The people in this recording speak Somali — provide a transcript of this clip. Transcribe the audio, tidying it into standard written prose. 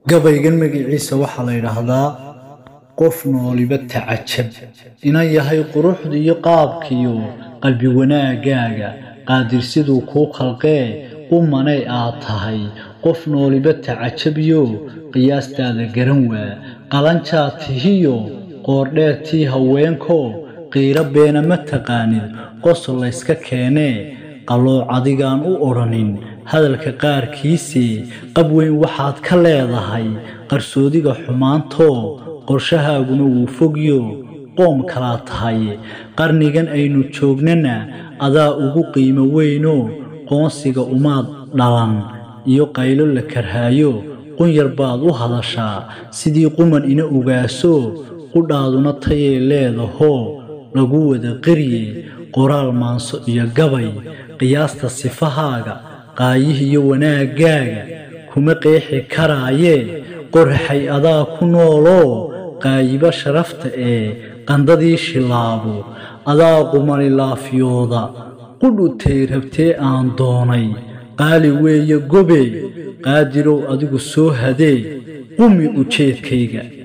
gabaygan magaciisa waxaa la yiraahdaa qof nooliba tacajab inay yahay quruxda iyo qaabkiyo qalbi wanaagaaga qaadir sidoo ku khalqee umanay aad tahay qof nooliba tacajabiyo qiyaastaada garan waa qalanjaatihiyo qoordheertii haweenko qiira beena ma taqaanid qosol la iska keenee qalooc adigaan u oranin hadalka qaarkiisa qab weyn waxaad ka leedahay qarsoodiga xumaanto qorshahaaguna wuu fogyo qoom kala tahay qarnigan aynu joognana adaa ugu qiimo weyno qoonsiga umaad dhalan iyo qaylo la karhaayo qunyar baad u hadashaa sidii quman ina ogaaso qudhaaduna tayee leedaho lagu wada qariye qoraal maanso iyo gabay qiyaasta sifahaaga qaayihiyo wanaagaaga kuma qeexi karaaye qorxay adaa ku noolo qaayiba sharafta ee qandadii shilaabo adaa qumani laafiyooda qudhutay rabtee aan doonay qaali weeye gobe qaadirow adigu soo hadee qumi ujeedkayga